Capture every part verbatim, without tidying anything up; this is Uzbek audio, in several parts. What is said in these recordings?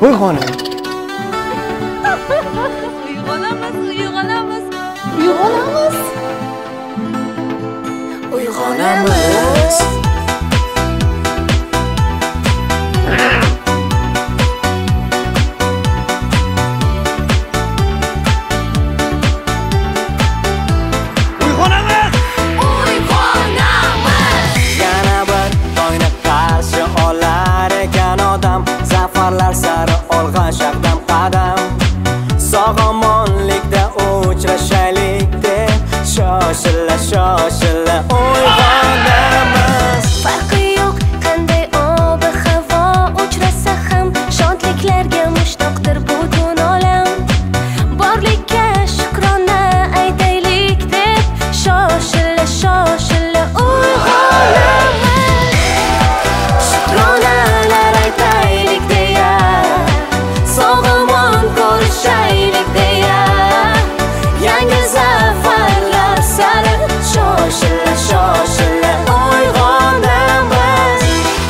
uyg'oning. Uyg'onamiz, uyg'onamiz. Uyg'onamiz. Uyg'onamiz. Zafarlar sari olg'a shaqdam qadam. Sog'omonlikda uchrashaylik deb shoshila shoshila uyg'onamiz. Farqi yo'q qanday ob havo uchrasa ham shodliklarga mushtoqdir butun olam. Borlikka shukrona aytaylik deb shoshila shoshila uyg'onamiz. Shukronalar aytaylik deya, sog'omon ko'rishaylik deya, yangi zafarlar sari shoshila shoshila uyg'onamiz.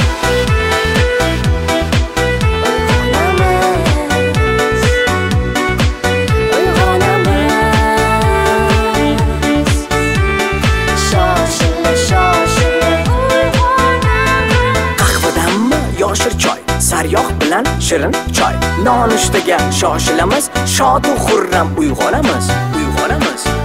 Uyg'onamiz. Shoshila shoshila uyg'onamiz. Qahvadanmi yoshir choy, sariyog' bilan shirin choy. Nonushtaga shoshilamiz, shod u xurram uyg'onamiz, uyg'onamiz.